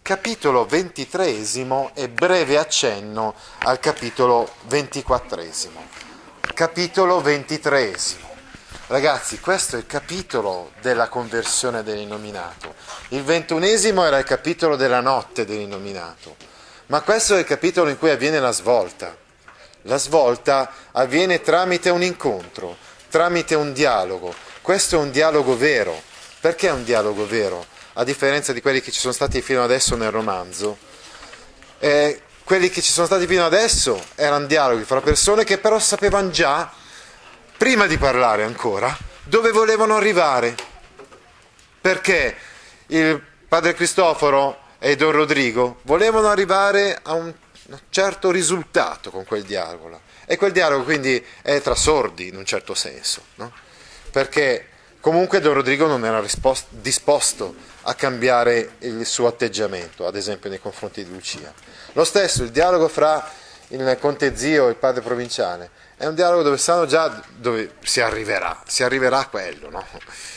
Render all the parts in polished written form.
capitolo 23 e breve accenno al capitolo 24. Capitolo 23. Ragazzi, questo è il capitolo della conversione dell'innominato. Il 21 era il capitolo della notte dell'innominato, ma questo è il capitolo in cui avviene la svolta. La svolta avviene tramite un incontro, tramite un dialogo. Questo è un dialogo vero. Perché è un dialogo vero? A differenza di quelli che ci sono stati fino adesso nel romanzo, quelli che ci sono stati fino adesso erano dialoghi fra persone che però sapevano già, prima di parlare ancora, dove volevano arrivare. Perché il padre Cristoforo e Don Rodrigo volevano arrivare a un certo risultato con quel dialogo. E quel dialogo quindi è tra sordi in un certo senso, no? Perché comunque Don Rodrigo non era disposto a cambiare il suo atteggiamento, ad esempio nei confronti di Lucia. Lo stesso, il dialogo fra il conte zio e il padre provinciale, è un dialogo dove sanno già dove si arriverà a quello, no?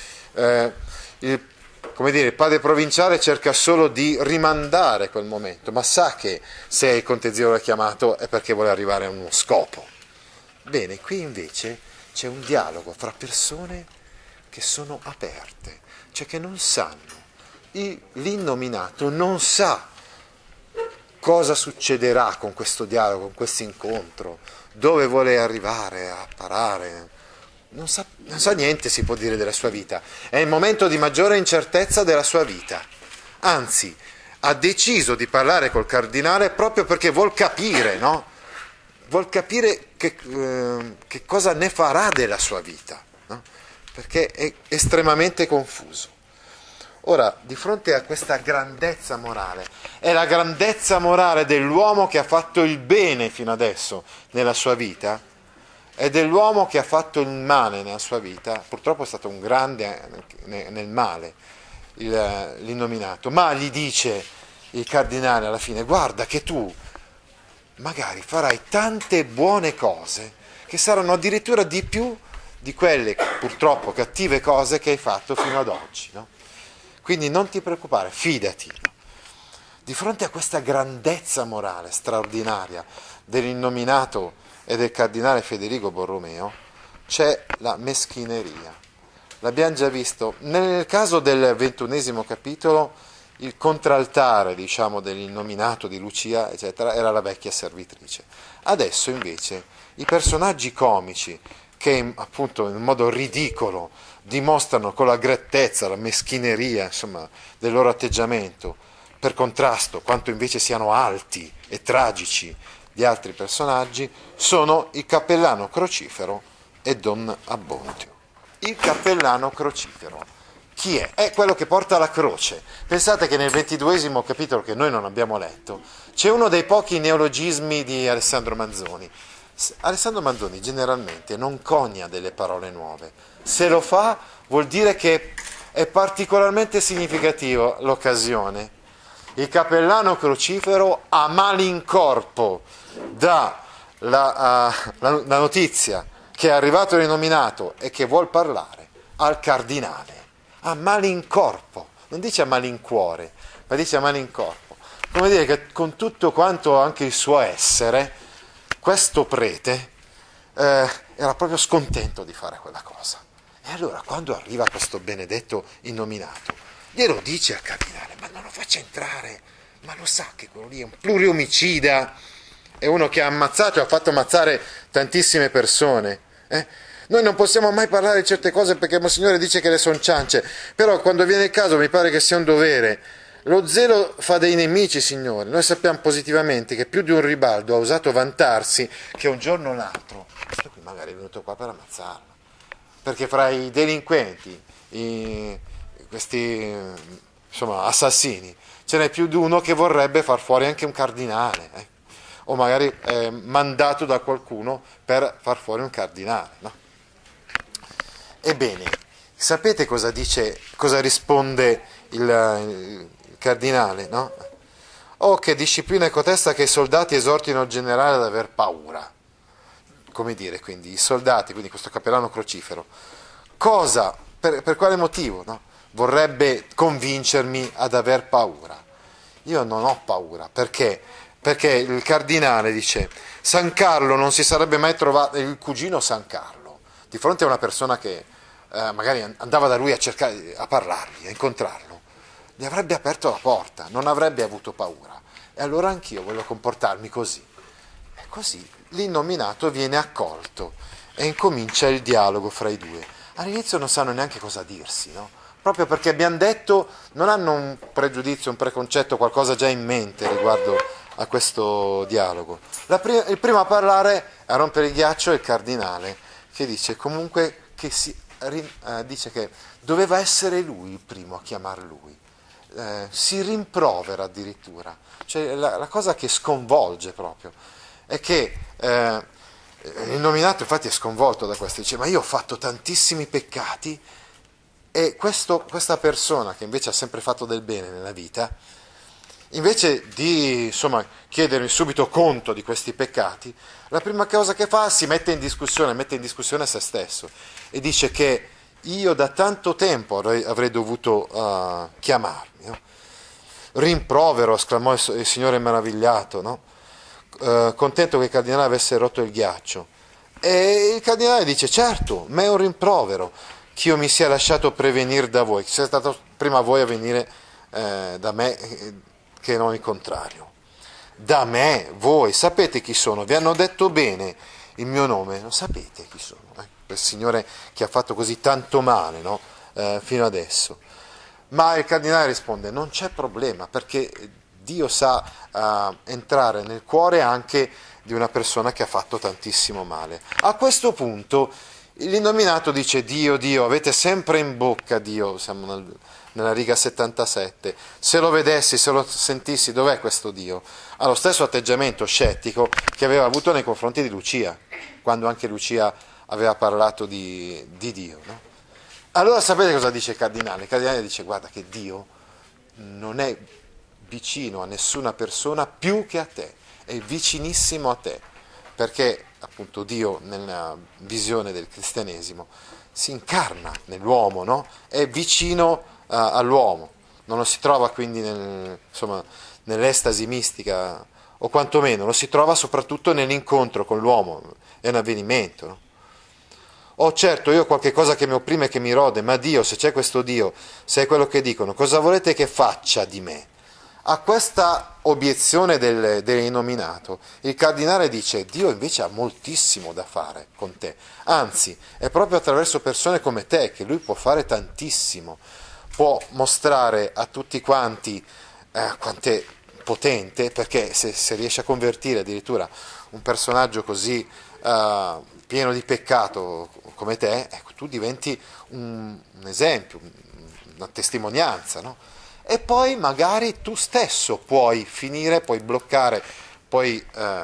Il padre provinciale cerca solo di rimandare quel momento, ma sa che se il conte zio l'ha chiamato è perché vuole arrivare a uno scopo. Bene, qui invece c'è un dialogo fra persone che sono aperte, cioè che non sanno. L'innominato non sa cosa succederà con questo dialogo, con questo incontro, dove vuole arrivare a parare. Non sa niente, si può dire, della sua vita. È il momento di maggiore incertezza della sua vita. Anzi, ha deciso di parlare col cardinale proprio perché vuol capire, no? Vuol capire che cosa ne farà della sua vita, no? Perché è estremamente confuso. Ora, di fronte a questa grandezza morale, è la grandezza morale dell'uomo che ha fatto il bene fino adesso nella sua vita, e dell'uomo che ha fatto il male nella sua vita. Purtroppo è stato un grande nel male, l'innominato, ma gli dice il cardinale alla fine: guarda che tu magari farai tante buone cose che saranno addirittura di più di quelle purtroppo cattive cose che hai fatto fino ad oggi, no? Quindi non ti preoccupare, fidati. Di fronte a questa grandezza morale straordinaria dell'innominato e del cardinale Federico Borromeo c'è la meschineria. L'abbiamo già visto nel caso del 21 capitolo. Il contraltare, diciamo, dell'innominato di Lucia, eccetera, era la vecchia servitrice. Adesso invece i personaggi comici che appunto in modo ridicolo dimostrano con la grettezza, la meschineria, insomma, del loro atteggiamento, per contrasto quanto invece siano alti e tragici gli altri personaggi, sono il cappellano Crocifero e Don Abbondio. Il cappellano Crocifero chi è? È quello che porta la croce. Pensate che nel 22 capitolo, che noi non abbiamo letto, c'è uno dei pochi neologismi di Alessandro Manzoni. Alessandro Manzoni generalmente non conia delle parole nuove. Se lo fa vuol dire che è particolarmente significativo l'occasione. Il cappellano Crocifero a malincorpo dà la notizia che è arrivato l'innominato e che vuol parlare al cardinale. A malincorpo, non dice a malincuore, ma dice a malincorpo. Come dire che con tutto quanto anche il suo essere, questo prete era proprio scontento di fare quella cosa. E allora quando arriva questo benedetto innominato, glielo dice al cardinale: ma non lo faccia entrare, ma lo sa che quello lì è un pluriomicida, è uno che ha ammazzato e ha fatto ammazzare tantissime persone, Noi non possiamo mai parlare di certe cose perché Monsignore dice che le sono ciance, però quando viene il caso mi pare che sia un dovere. Lo zelo fa dei nemici, Signore. Noi sappiamo positivamente che più di un ribaldo ha osato vantarsi che un giorno o l'altro questo qui magari è venuto qua per ammazzarlo, perché fra i delinquenti, questi insomma assassini, ce n'è più di uno che vorrebbe far fuori anche un cardinale, o magari mandato da qualcuno per far fuori un cardinale, no? Ebbene, sapete cosa risponde il cardinale, no? Oh, che disciplina è cotesta che i soldati esortino il generale ad aver paura. Come dire, quindi, i soldati, quindi questo cappellano Crocifero, per quale motivo, no? Vorrebbe convincermi ad aver paura? io non ho paura, perché? Perché il cardinale dice, San Carlo non si sarebbe mai trovato, il cugino San Carlo, di fronte a una persona che magari andava da lui a cercare, a parlargli, a incontrarlo, gli avrebbe aperto la porta, non avrebbe avuto paura. E allora anch'io voglio comportarmi così. E così l'innominato viene accolto e incomincia il dialogo fra i due. All'inizio non sanno neanche cosa dirsi, no? Proprio perché abbiamo detto, non hanno un pregiudizio, un preconcetto, qualcosa già in mente riguardo a questo dialogo. Il primo a parlare, a rompere il ghiaccio, è il cardinale, che dice comunque che dice che doveva essere lui il primo a chiamar lui. Si rimprovera addirittura. Cioè, la cosa che sconvolge proprio è che il nominato infatti è sconvolto da questo, dice ma io ho fatto tantissimi peccati e questa persona che invece ha sempre fatto del bene nella vita, invece di chiedermi subito conto di questi peccati, la prima cosa che fa si mette in discussione se stesso e dice che io da tanto tempo avrei dovuto chiamarmi, no? Rimprovero, esclamò il Signore meravigliato, no? Contento che il cardinale avesse rotto il ghiaccio. E il cardinale dice, certo, ma è un rimprovero che io mi sia lasciato prevenire da voi, che sia stato prima voi a venire da me che non il contrario. Da me, voi, sapete chi sono, vi hanno detto bene il mio nome, non sapete chi sono, quel Signore che ha fatto così tanto male, no? Fino adesso. Ma il cardinale risponde, non c'è problema, perché Dio sa entrare nel cuore anche di una persona che ha fatto tantissimo male. A questo punto l'innominato dice, Dio, avete sempre in bocca Dio, siamo nella riga 77, se lo vedessi, se lo sentissi, dov'è questo Dio? Ha lo stesso atteggiamento scettico che aveva avuto nei confronti di Lucia, quando anche Lucia aveva parlato di Dio, no? Allora sapete cosa dice il cardinale? Il cardinale dice, guarda che Dio non è vicino a nessuna persona più che a te, è vicinissimo a te, perché appunto Dio nella visione del cristianesimo si incarna nell'uomo, no? È vicino all'uomo, non lo si trova quindi nell'estasi mistica, o quantomeno lo si trova soprattutto nell'incontro con l'uomo, è un avvenimento, no? Oh certo, io ho qualche cosa che mi opprime e che mi rode, ma Dio, se c'è questo Dio, se è quello che dicono, cosa volete che faccia di me? A questa obiezione dell'innominato, il cardinale dice, Dio invece ha moltissimo da fare con te, anzi, è proprio attraverso persone come te che lui può fare tantissimo, può mostrare a tutti quanti quanto è potente, perché se riesce a convertire addirittura un personaggio così pieno di peccato come te, ecco, tu diventi un esempio, una testimonianza, no? E poi magari tu stesso puoi finire, puoi bloccare, puoi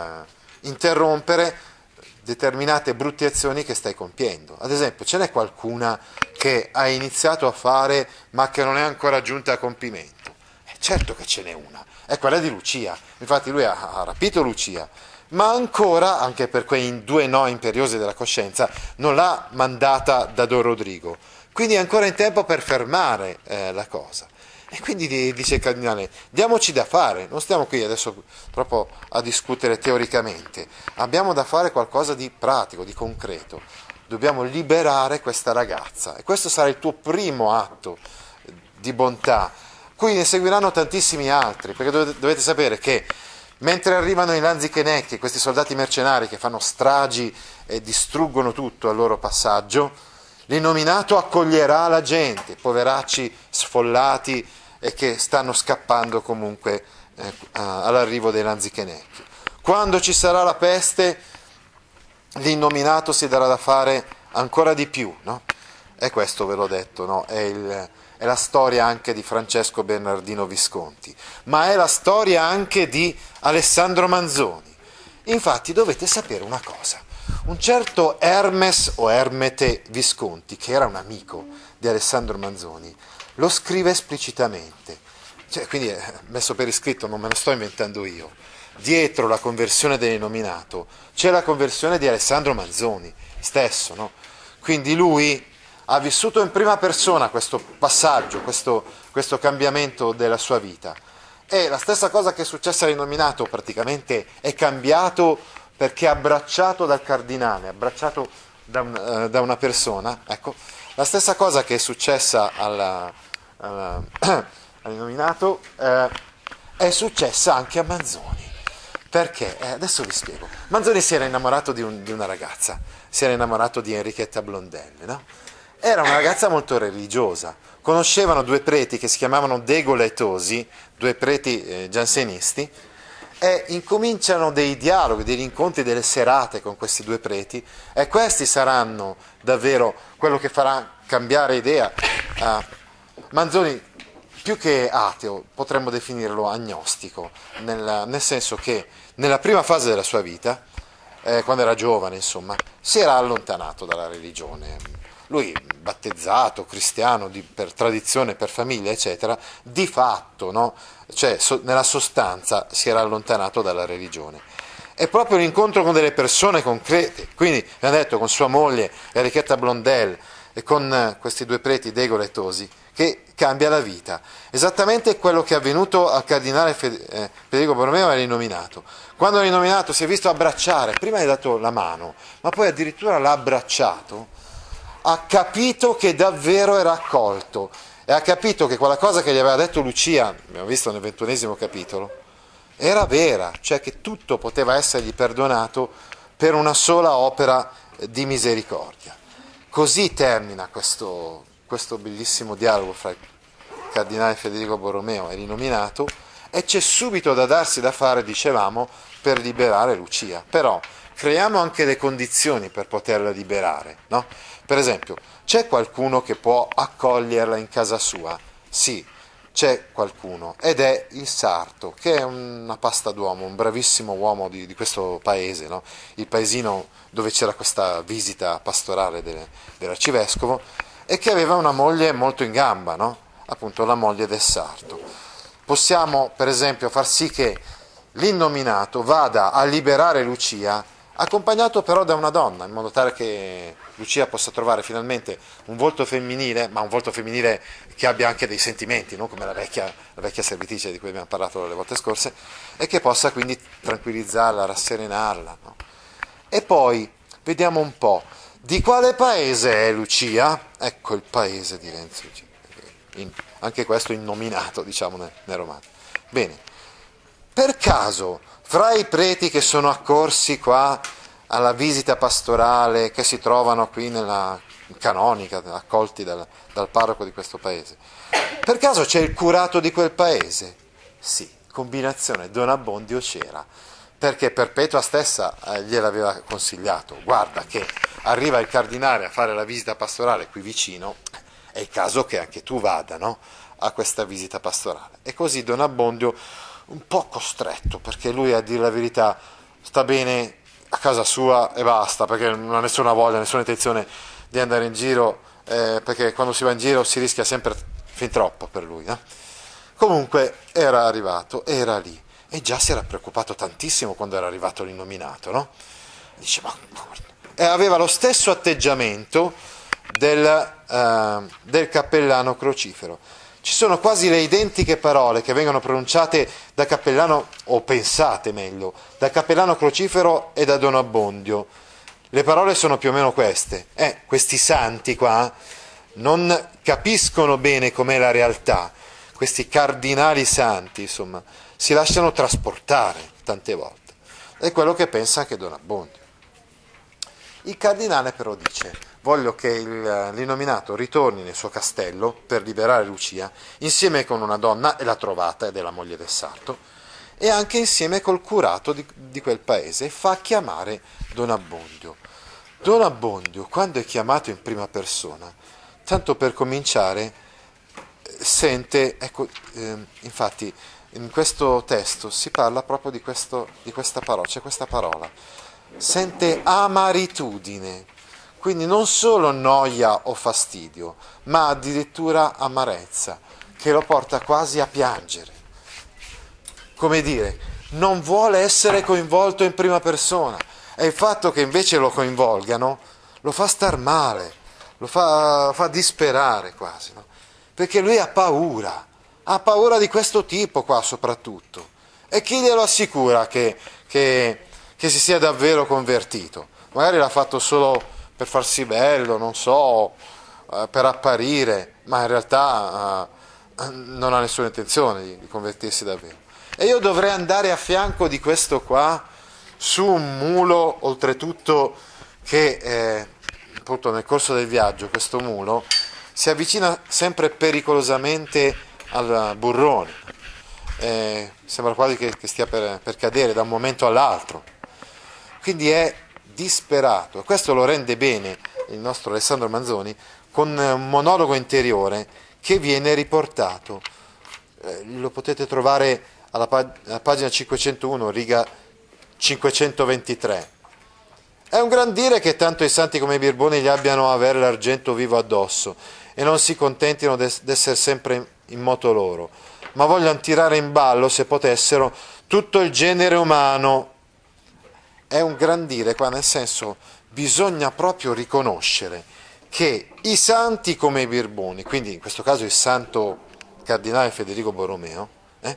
interrompere determinate brutte azioni che stai compiendo. Ad esempio, ce n'è qualcuna che hai iniziato a fare ma che non è ancora giunta a compimento? Certo che ce n'è una, è quella di Lucia. Infatti lui ha rapito Lucia, ma ancora, anche per quei due no imperiosi della coscienza, non l'ha mandata da Don Rodrigo. Quindi è ancora in tempo per fermare la cosa. E quindi dice il cardinale, diamoci da fare, non stiamo qui adesso proprio a discutere teoricamente, abbiamo da fare qualcosa di pratico, di concreto. Dobbiamo liberare questa ragazza e questo sarà il tuo primo atto di bontà. Qui ne seguiranno tantissimi altri, perché dovete sapere che mentre arrivano i lanzichenecchi, questi soldati mercenari che fanno stragi e distruggono tutto al loro passaggio, l'innominato accoglierà la gente, poveracci sfollati e che stanno scappando comunque all'arrivo dei lanzichenecchi. Quando ci sarà la peste, l'innominato si darà da fare ancora di più, no? E questo ve l'ho detto, no? È la storia anche di Francesco Bernardino Visconti, ma è la storia anche di Alessandro Manzoni. Infatti dovete sapere una cosa, un certo Hermes o Ermete Visconti, che era un amico di Alessandro Manzoni, lo scrive esplicitamente, quindi è messo per iscritto, non me lo sto inventando io. Dietro la conversione dell'innominato c'è la conversione di Alessandro Manzoni stesso, no? Quindi lui ha vissuto in prima persona questo passaggio, questo cambiamento della sua vita E la stessa cosa che è successa all'innominato, praticamente è cambiato perché è abbracciato dal cardinale, abbracciato da una persona. Ecco, la stessa cosa che è successa all'innominato è successa anche a Manzoni. Perché? Adesso vi spiego. Manzoni si era innamorato di una ragazza, si era innamorato di Enrichetta Blondelli, no? Era una ragazza molto religiosa, conoscevano due preti che si chiamavano Degola e Tosi, due preti giansenisti, e incominciano dei dialoghi, degli incontri, delle serate con questi due preti, e questi saranno davvero quello che farà cambiare idea. Manzoni, più che ateo, potremmo definirlo agnostico, nel senso che nella prima fase della sua vita, quando era giovane, insomma, si era allontanato dalla religione. Lui, battezzato, cristiano, per tradizione, per famiglia, eccetera, di fatto, no? Cioè, nella sostanza, si era allontanato dalla religione. È proprio l'incontro con delle persone concrete, quindi, abbiamo detto, con sua moglie, Enrichetta Blondel, e con questi due preti, Degola e Tosi, che cambia la vita. Esattamente quello che è avvenuto al cardinale Federico Borromeo all'innominato. Quando l'innominato si è visto abbracciare, prima gli ha dato la mano, ma poi addirittura l'ha abbracciato, ha capito che davvero era accolto e ha capito che quella cosa che gli aveva detto Lucia, abbiamo visto nel 21° capitolo, era vera, cioè che tutto poteva essergli perdonato per una sola opera di misericordia. Così termina questo bellissimo dialogo fra il cardinale Federico Borromeo e l'innominato, e c'è subito da darsi da fare, dicevamo, per liberare Lucia. Però creiamo anche le condizioni per poterla liberare, no? Per esempio, c'è qualcuno che può accoglierla in casa sua? Sì, c'è qualcuno, ed è il sarto, che è una pasta d'uomo, un bravissimo uomo di questo paese, no? Il paesino dove c'era questa visita pastorale dell'arcivescovo, e che aveva una moglie molto in gamba, no? Appunto la moglie del sarto. Possiamo, per esempio, far sì che l'innominato vada a liberare Lucia, accompagnato però da una donna, in modo tale che Lucia possa trovare finalmente un volto femminile, ma un volto femminile che abbia anche dei sentimenti, no? Come la vecchia servitrice di cui abbiamo parlato le volte scorse, e che possa quindi tranquillizzarla, rasserenarla, no? E poi vediamo un po', di quale paese è Lucia? Ecco il paese di Renzo, anche questo innominato, diciamo, nel romanzo. Bene, per caso, fra i preti che sono accorsi qua alla visita pastorale, che si trovano qui nella canonica, accolti dal parroco di questo paese, per caso c'è il curato di quel paese? Sì, combinazione Don Abbondio c'era, perché Perpetua stessa gliel'aveva consigliato: guarda che arriva il cardinale a fare la visita pastorale qui vicino, è il caso che anche tu vada, no? A questa visita pastorale. E così Don Abbondio, un po' costretto, perché lui, a dire la verità, sta bene a casa sua e basta, perché non ha nessuna voglia, nessuna intenzione di andare in giro, perché quando si va in giro si rischia sempre fin troppo per lui, no? Comunque era arrivato, era lì, e già si era preoccupato tantissimo quando era arrivato l'innominato, no? Dice, e aveva lo stesso atteggiamento del cappellano Crocifero. Ci sono quasi le identiche parole che vengono pronunciate da Cappellano, o pensate meglio, da Cappellano Crocifero e da Don Abbondio. Le parole sono più o meno queste. Questi santi qua non capiscono bene com'è la realtà. Questi cardinali santi, insomma, si lasciano trasportare tante volte. È quello che pensa anche Don Abbondio. Il cardinale però dice: voglio che l'innominato ritorni nel suo castello per liberare Lucia, insieme con una donna, e l'ha trovata, ed è la moglie del sarto, e anche insieme col curato di quel paese, e fa chiamare Don Abbondio. Don Abbondio, quando è chiamato in prima persona, tanto per cominciare, sente, ecco, infatti in questo testo si parla proprio di questa parola, c'è questa parola, sente amaritudine. Quindi non solo noia o fastidio, ma addirittura amarezza, che lo porta quasi a piangere. Come dire, non vuole essere coinvolto in prima persona, e il fatto che invece lo coinvolgano lo fa star male, lo fa disperare quasi, no? Perché lui ha paura, Ha paura di questo tipo qua soprattutto. E chi glielo assicura che si sia davvero convertito? Magari l'ha fatto solo per farsi bello, non so, per apparire, ma in realtà non ha nessuna intenzione di convertirsi davvero. E io dovrei andare a fianco di questo qua su un mulo, oltretutto che appunto nel corso del viaggio questo mulo si avvicina sempre pericolosamente al burrone, sembra quasi che stia per cadere da un momento all'altro, quindi è disperato, e questo lo rende bene il nostro Alessandro Manzoni con un monologo interiore che viene riportato, lo potete trovare alla pagina 501, riga 523. È un gran dire che tanto i santi come i Birboni gli abbiano a avere l'argento vivo addosso e non si contentino d'essere sempre in moto loro, ma vogliano tirare in ballo, se potessero, tutto il genere umano. È un gran dire qua, nel senso, bisogna proprio riconoscere che i santi come i Birboni, quindi in questo caso il santo cardinale Federico Borromeo,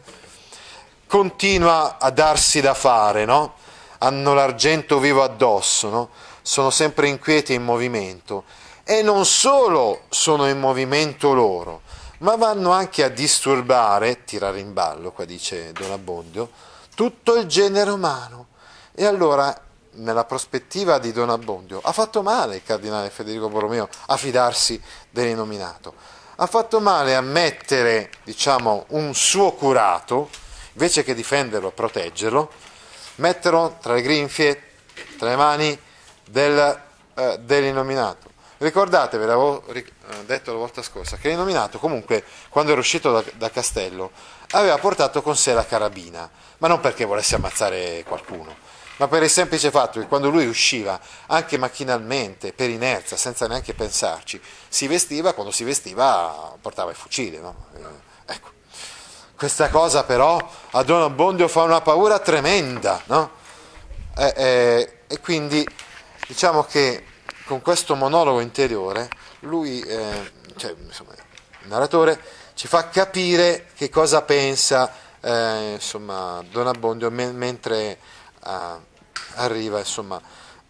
continua a darsi da fare, no? Hanno l'argento vivo addosso, no? Sono sempre inquieti e in movimento, e non solo sono in movimento loro, ma vanno anche a disturbare, tirare in ballo, qua dice Don Abbondio, tutto il genere umano. E allora, nella prospettiva di Don Abbondio, ha fatto male il cardinale Federico Borromeo a fidarsi dell'innominato, ha fatto male a mettere, diciamo, un suo curato, invece che difenderlo, proteggerlo, metterlo tra le grinfie, tra le mani dell'innominato. Ricordatevi, l'avevo detto la volta scorsa, che l'innominato comunque, quando era uscito da castello, aveva portato con sé la carabina, ma non perché volesse ammazzare qualcuno, ma per il semplice fatto che quando lui usciva, anche macchinalmente, per inerzia, senza neanche pensarci, si vestiva, quando si vestiva portava il fucile, no? Ecco. Questa cosa però a Don Abbondio fa una paura tremenda, no? E quindi diciamo che con questo monologo interiore lui, insomma, il narratore ci fa capire che cosa pensa insomma, Don Abbondio mentre arriva, insomma,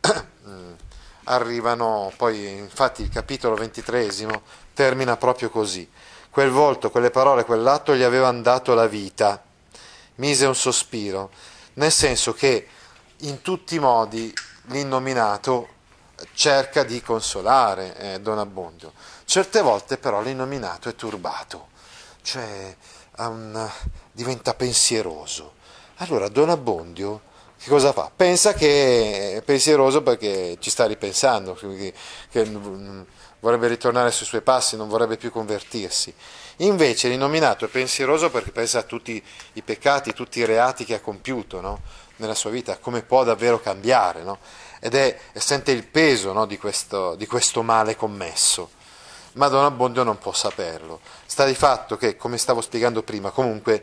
arrivano poi, infatti il capitolo 23 termina proprio così. Quel volto, quelle parole, quell'atto gli avevano dato la vita. Mise un sospiro, nel senso che in tutti i modi l'innominato cerca di consolare Don Abbondio. Certe volte però l'innominato è turbato, cioè diventa pensieroso. Allora Don Abbondio che cosa fa? Pensa che è pensieroso perché ci sta ripensando, che vorrebbe ritornare sui suoi passi, non vorrebbe più convertirsi. Invece l'innominato è pensieroso perché pensa a tutti i peccati, tutti i reati che ha compiuto, no? Nella sua vita, come può davvero cambiare, no? E sente il peso, no, di questo male commesso. Ma Don Abbondio non può saperlo. Sta di fatto che, come stavo spiegando prima, comunque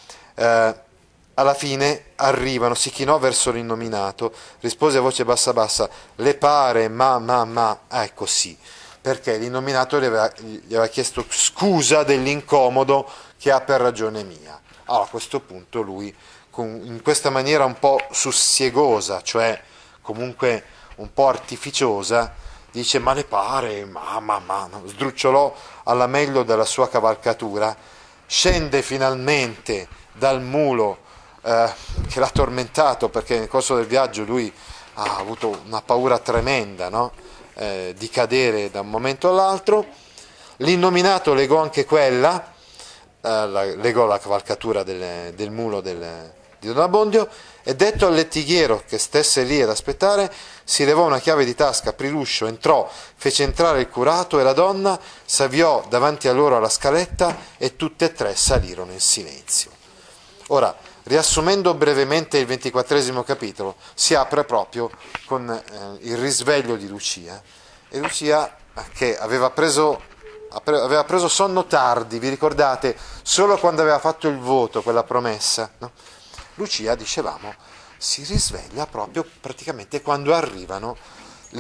alla fine arrivano, si chinò verso l'innominato, rispose a voce bassa bassa: le pare, ma, ecco sì, perché l'innominato gli aveva chiesto scusa dell'incomodo che ha per ragione mia. Allora, a questo punto lui, in questa maniera un po' sussiegosa, cioè comunque un po' artificiosa, dice: ma le pare, ma, sdrucciolò alla meglio della sua cavalcatura, scende finalmente dal mulo che l'ha tormentato, perché nel corso del viaggio lui ha avuto una paura tremenda, no? Di cadere da un momento all'altro. L'innominato legò anche quella, legò la cavalcatura del mulo di Don Abbondio, e detto al lettighiero che stesse lì ad aspettare, si levò una chiave di tasca, aprì l'uscio, entrò, fece entrare il curato e la donna, s'avviò davanti a loro alla scaletta e tutte e tre salirono in silenzio. Ora, riassumendo brevemente il 24° capitolo, si apre proprio con il risveglio di Lucia, e Lucia che aveva preso sonno tardi, vi ricordate, solo quando aveva fatto il voto, quella promessa, no? Lucia, dicevamo, si risveglia proprio praticamente quando arrivano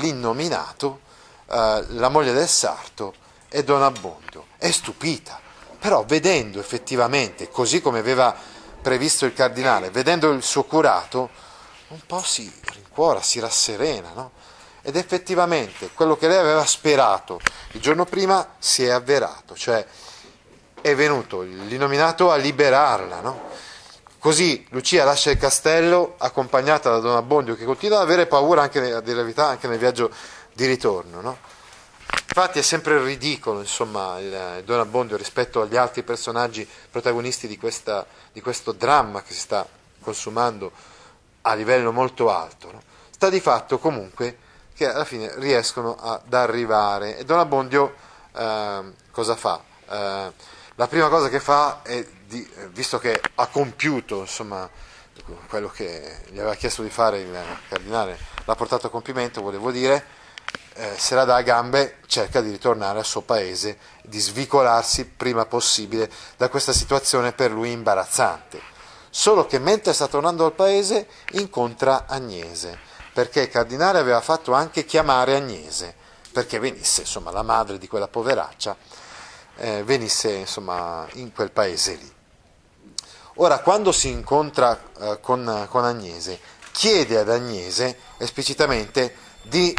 l'innominato, la moglie del sarto e Don Abbondio. È stupita, Però vedendo effettivamente, così come aveva previsto il cardinale, vedendo il suo curato, un po' si rincuora, si rasserena, no? Ed effettivamente quello che lei aveva sperato il giorno prima si è avverato, cioè è venuto l'inominato a liberarla, no? Così Lucia lascia il castello accompagnata da Don Abbondio, che continua ad avere paura, anche, a dire la verità, anche nel viaggio di ritorno, no? Infatti è sempre ridicolo, insomma, il Don Abbondio rispetto agli altri personaggi protagonisti di questo dramma che si sta consumando a livello molto alto, no? Sta di fatto comunque che alla fine riescono ad arrivare. E Don Abbondio cosa fa? La prima cosa che fa è, visto che ha compiuto, insomma, quello che gli aveva chiesto di fare il cardinale, l'ha portato a compimento, volevo dire, se la dà a gambe, cerca di ritornare al suo paese, di svicolarsi prima possibile da questa situazione per lui imbarazzante. Solo che mentre sta tornando al paese incontra Agnese, perché il cardinale aveva fatto anche chiamare Agnese, perché venisse, insomma, la madre di quella poveraccia, venisse, insomma, in quel paese lì. Ora, quando si incontra con Agnese, chiede ad Agnese esplicitamente di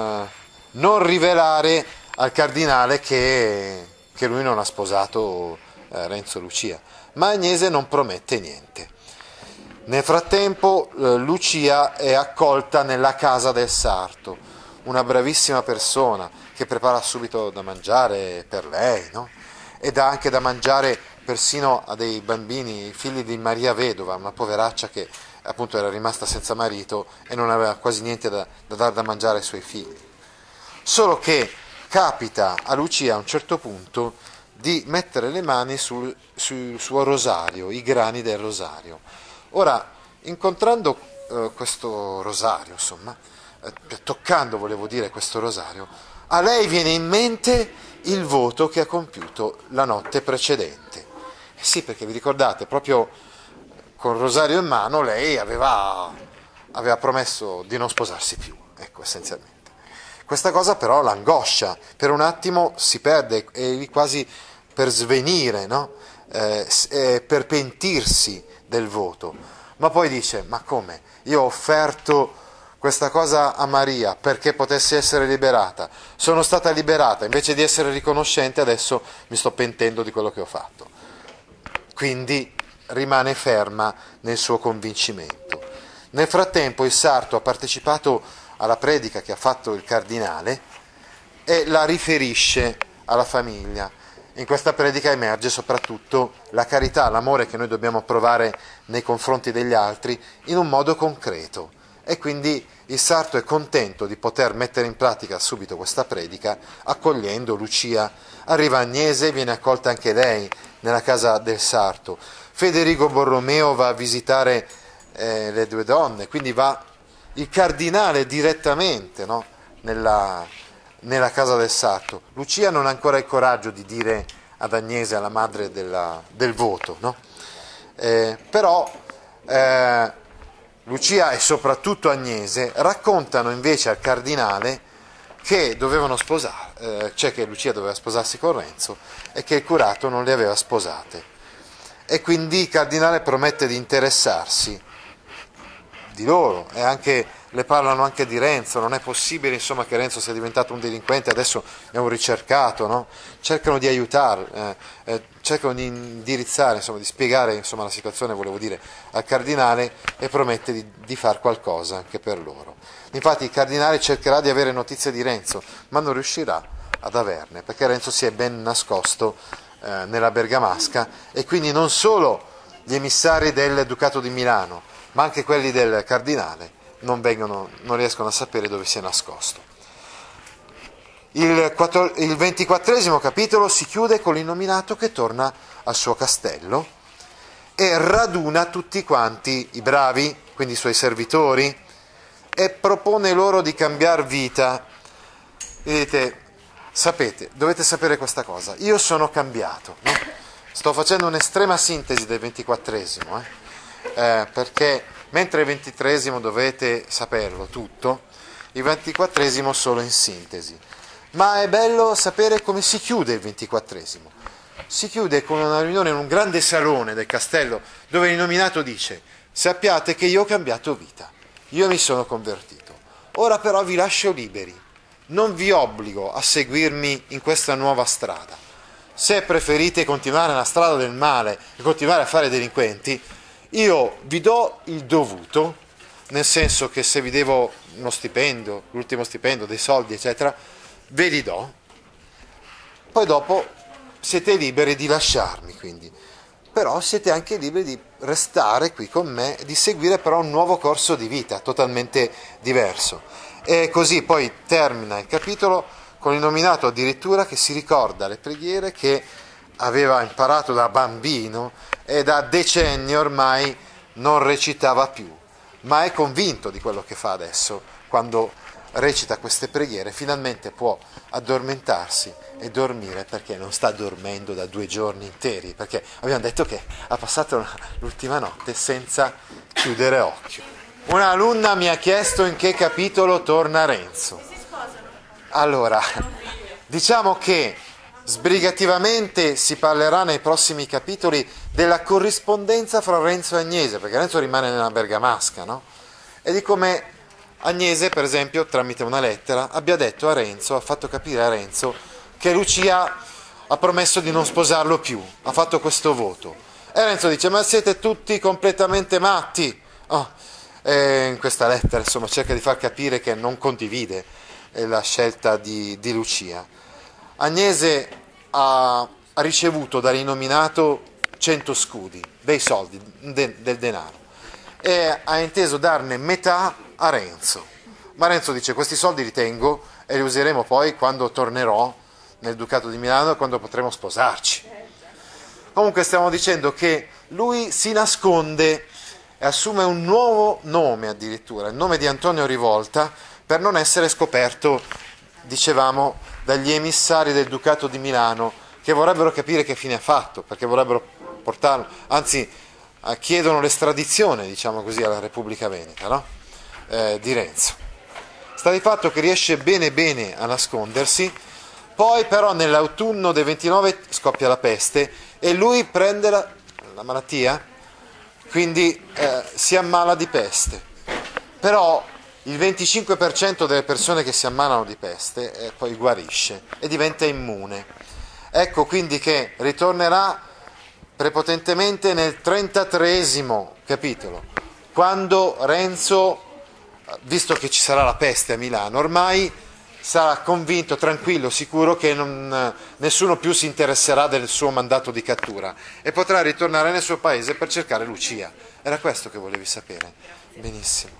non rivelare al cardinale che lui non ha sposato Renzo Lucia, ma Agnese non promette niente. Nel frattempo Lucia è accolta nella casa del sarto, una bravissima persona che prepara subito da mangiare per lei, no? E dà anche da mangiare persino a dei bambini, figli di Maria Vedova, una poveraccia che appunto era rimasta senza marito e non aveva quasi niente da dar da mangiare ai suoi figli. Solo che capita a Lucia a un certo punto di mettere le mani sul suo rosario, i grani del rosario. Ora, incontrando questo rosario, insomma, toccando, volevo dire, questo rosario, a lei viene in mente il voto che ha compiuto la notte precedente. Sì, perché vi ricordate, proprio con il rosario in mano lei aveva promesso di non sposarsi più, ecco, essenzialmente. Questa cosa però l'angoscia, per un attimo si perde, è lì quasi per svenire, no? Per pentirsi del voto, ma poi dice: ma come? Io ho offerto questa cosa a Maria perché potesse essere liberata, sono stata liberata, invece di essere riconoscente adesso mi sto pentendo di quello che ho fatto. Quindi rimane ferma nel suo convincimento. Nel frattempo il sarto ha partecipato alla predica che ha fatto il cardinale e la riferisce alla famiglia. In questa predica emerge soprattutto la carità, l'amore che noi dobbiamo provare nei confronti degli altri in un modo concreto. E quindi il sarto è contento di poter mettere in pratica subito questa predica, accogliendo Lucia. Arriva Agnese, viene accolta anche lei nella casa del sarto. Federico Borromeo va a visitare le due donne, quindi va il cardinale direttamente, no? nella casa del sarto. Lucia non ha ancora il coraggio di dire ad Agnese, alla madre del voto, no? Però Lucia e soprattutto Agnese raccontano invece al cardinale che dovevano sposare, cioè che Lucia doveva sposarsi con Renzo e che il curato non le aveva sposate. E quindi il cardinale promette di interessarsi di loro, e anche le parlano anche di Renzo. Non è possibile, insomma, che Renzo sia diventato un delinquente, adesso è un ricercato, no? Cercano di aiutare, cercano di indirizzare, insomma, di spiegare, insomma, la situazione, volevo dire, al cardinale, e promette di far qualcosa anche per loro. Infatti il cardinale cercherà di avere notizie di Renzo, ma non riuscirà ad averne, perché Renzo si è ben nascosto nella Bergamasca, e quindi non solo gli emissari del Ducato di Milano, ma anche quelli del cardinale non riescono a sapere dove si è nascosto. Il 24esimo capitolo si chiude con l'innominato che torna al suo castello e raduna tutti quanti i bravi, quindi i suoi servitori, e propone loro di cambiare vita. Vedete, dovete sapere questa cosa: io sono cambiato, no? Sto facendo un'estrema sintesi del 24esimo, perché mentre il 23esimo dovete saperlo tutto, il 24esimo solo in sintesi. Ma è bello sapere come si chiude il 24esimo, si chiude con una riunione in un grande salone del castello dove l'innominato dice: sappiate che io ho cambiato vita, io mi sono convertito, ora però vi lascio liberi, non vi obbligo a seguirmi in questa nuova strada. Se preferite continuare nella strada del male e continuare a fare delinquenti, io vi do il dovuto, nel senso che se vi devo uno stipendio, l'ultimo stipendio, dei soldi, eccetera, ve li do, poi dopo siete liberi di lasciarmi, quindi. Però siete anche liberi di restare qui con me e di seguire però un nuovo corso di vita, totalmente diverso. E così poi termina il capitolo con l'innominato addirittura che si ricorda le preghiere che aveva imparato da bambino e da decenni ormai non recitava più, ma è convinto di quello che fa adesso. Quando recita queste preghiere finalmente può addormentarsi e dormire, perché non sta dormendo da 2 giorni interi, perché abbiamo detto che ha passato l'ultima notte senza chiudere occhio. Un'alunna mi ha chiesto in che capitolo torna Renzo. Allora, diciamo che sbrigativamente si parlerà nei prossimi capitoli della corrispondenza fra Renzo e Agnese, perché Renzo rimane nella bergamasca, no? E di come Agnese, per esempio, tramite una lettera, abbia detto a Renzo, ha fatto capire a Renzo che Lucia ha promesso di non sposarlo più, ha fatto questo voto. E Renzo dice: ma siete tutti completamente matti? E in questa lettera, insomma, cerca di far capire che non condivide la scelta di Lucia. Agnese ha ricevuto dall'innominato 100 scudi, dei soldi, del denaro, e ha inteso darne metà a Renzo. Ma Renzo dice: questi soldi li tengo e li useremo poi quando tornerò nel Ducato di Milano e quando potremo sposarci. Comunque stiamo dicendo che lui si nasconde e assume un nuovo nome, addirittura il nome di Antonio Rivolta, per non essere scoperto, dicevamo, dagli emissari del Ducato di Milano, che vorrebbero capire che fine ha fatto, perché vorrebbero portarlo, anzi chiedono l'estradizione, diciamo così, alla Repubblica Veneta, no? Di Renzo. Sta di fatto che riesce bene bene a nascondersi, poi però nell'autunno del 29 scoppia la peste e lui prende la malattia, quindi si ammala di peste. Però il 25% delle persone che si ammalano di peste poi guarisce e diventa immune. Ecco quindi che ritornerà prepotentemente nel 33esimo capitolo, quando Renzo, visto che ci sarà la peste a Milano, ormai sarà convinto, tranquillo, sicuro che nessuno più si interesserà del suo mandato di cattura e potrà ritornare nel suo paese per cercare Lucia. Era questo che volevi sapere? Benissimo.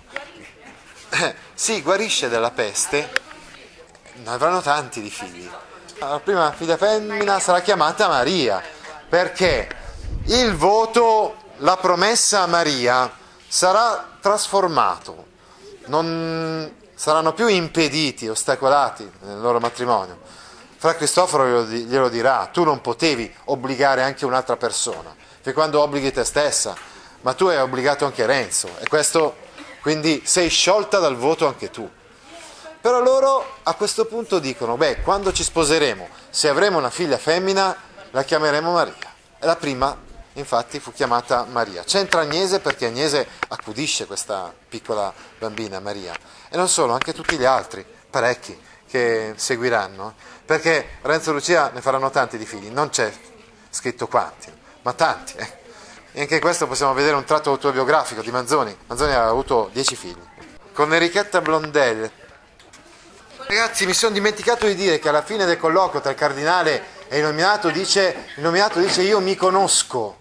Sì, guarisce della peste, ne avranno tanti di figli. La prima figlia femmina sarà chiamata Maria, perché il voto, la promessa a Maria sarà trasformato, non saranno più impediti, ostacolati nel loro matrimonio. Fra Cristoforo glielo dirà: tu non potevi obbligare anche un'altra persona, perché quando obblighi te stessa, ma tu hai obbligato anche Renzo, e questo, quindi sei sciolta dal voto anche tu. Però loro a questo punto dicono: beh, quando ci sposeremo, se avremo una figlia femmina, la chiameremo Maria. E la prima, infatti, fu chiamata Maria. C'entra Agnese perché Agnese accudisce questa piccola bambina, Maria. E non solo, anche tutti gli altri, parecchi, che seguiranno. Perché Renzo e Lucia ne faranno tanti di figli, non c'è scritto quanti, ma tanti. E anche questo possiamo vedere un tratto autobiografico di Manzoni. Manzoni aveva avuto 10 figli. Con Enrichetta Blondel. Ragazzi, mi sono dimenticato di dire che alla fine del colloquio tra il cardinale e il nominato dice io mi conosco,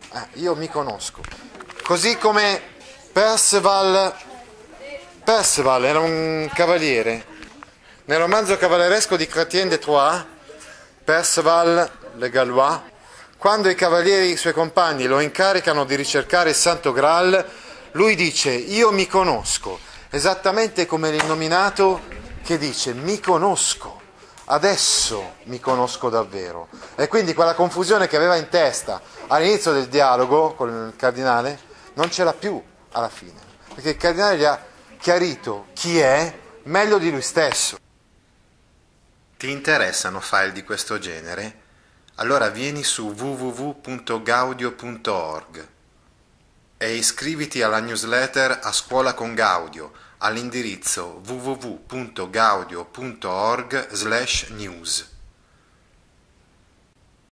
così come Perceval era un cavaliere. Nel romanzo cavalleresco di Chrétien de Troyes, Perceval le Gallois, quando i cavalieri, i suoi compagni, lo incaricano di ricercare il Santo Graal, lui dice: io mi conosco, esattamente come l'innominato che dice: mi conosco, adesso mi conosco davvero. E quindi quella confusione che aveva in testa all'inizio del dialogo con il cardinale non ce l'ha più alla fine, perché il cardinale gli ha chiarito chi è meglio di lui stesso. Ti interessano file di questo genere? allora vieni su www.gaudio.org e iscriviti alla newsletter A Scuola con Gaudio all'indirizzo www.gaudio.org/news.